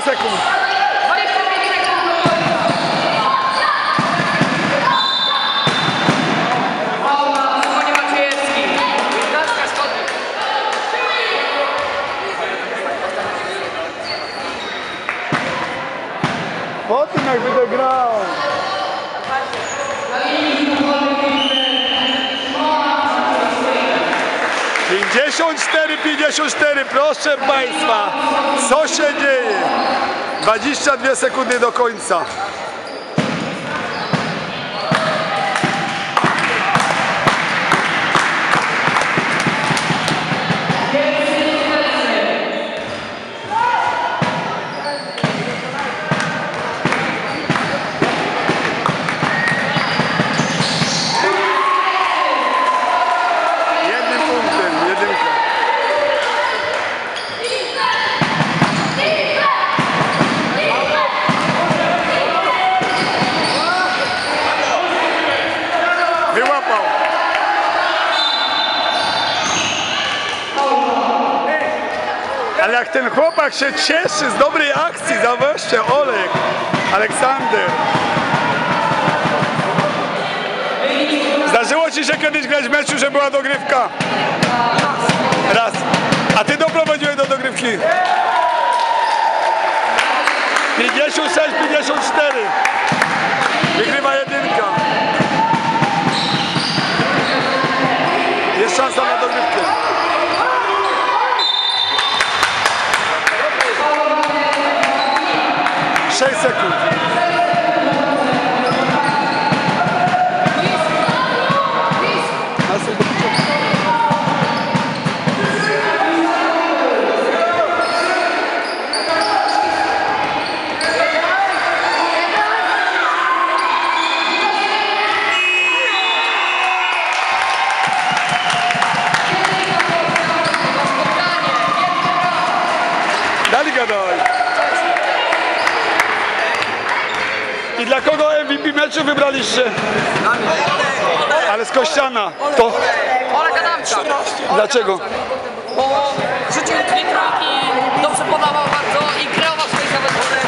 sekund. 25 sekund do końca. Słonie Maciejewski. Gimnastka Wschodnia. Po tym jakby dograł. 54, proszę Państwa, co się dzieje? 22 sekundy do końca. Wyłapał. Ale jak ten chłopak się cieszy z dobrej akcji, zobaczcie, Aleksander. Zdarzyło Ci się kiedyś grać w meczu, że była dogrywka? Raz. A Ty doprowadziłeś do dogrywki? 56-54. Wygrywa jedynka. Jest szansa na dogrywkę. Sześć sekund. Dali gadaj. I dla kogo MVP meczu wybraliście? Ale z Kościana. To? Oleg Adamczak. Dlaczego? Bo rzucił dwie trójki, dobrze podawał bardzo i kreował swoje zawodników.